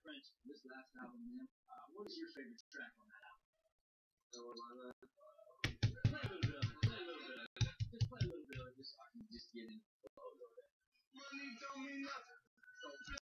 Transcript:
French, this last album, man. What is your favorite track on that album? Play a little bit of it. Play a little bit of it. Just play a little bit of it, just so I can just get in the flow of it. Money don't mean nothing.